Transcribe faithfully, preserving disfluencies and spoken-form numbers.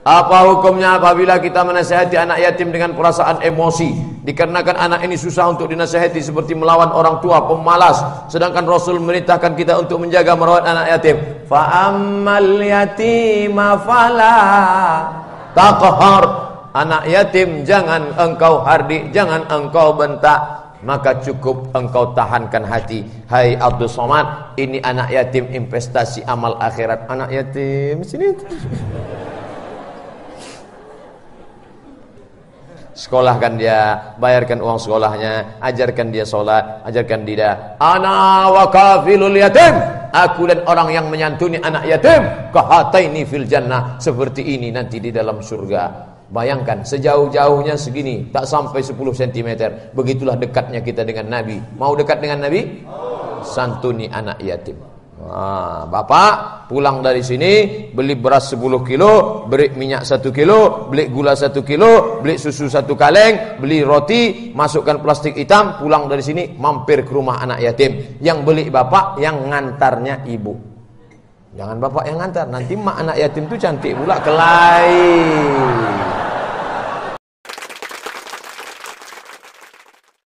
Apa hukumnya apabila kita menasihati anak yatim dengan perasaan emosi, dikarenakan anak ini susah untuk dinasihati seperti melawan orang tua, pemalas, sedangkan Rasul memerintahkan kita untuk menjaga merawat anak yatim. Fa ammal yatima fala taqhar. Anak yatim jangan engkau hardik, jangan engkau bentak, maka cukup engkau tahankan hati. Hai Abdul Somad, ini anak yatim investasi amal akhirat. Anak yatim sini. Sekolahkan dia, bayarkan uang sekolahnya, ajarkan dia sholat, ajarkan dia. Ana wa kafilul yatim, aku dan orang yang menyantuni anak yatim, kahataini fil jannah, seperti ini nanti di dalam surga. Bayangkan sejauh-jauhnya segini, tak sampai sepuluh sentimeter. Begitulah dekatnya kita dengan Nabi. Mau dekat dengan Nabi? Santuni anak yatim. Nah, bapak pulang dari sini beli beras sepuluh kilo, beli minyak satu kilo, beli gula satu kilo, beli susu satu kaleng, beli roti, masukkan plastik hitam, pulang dari sini mampir ke rumah anak yatim. Yang beli bapak, yang ngantarnya ibu. Jangan bapak yang ngantar, nanti mak anak yatim itu cantik pula, kelai.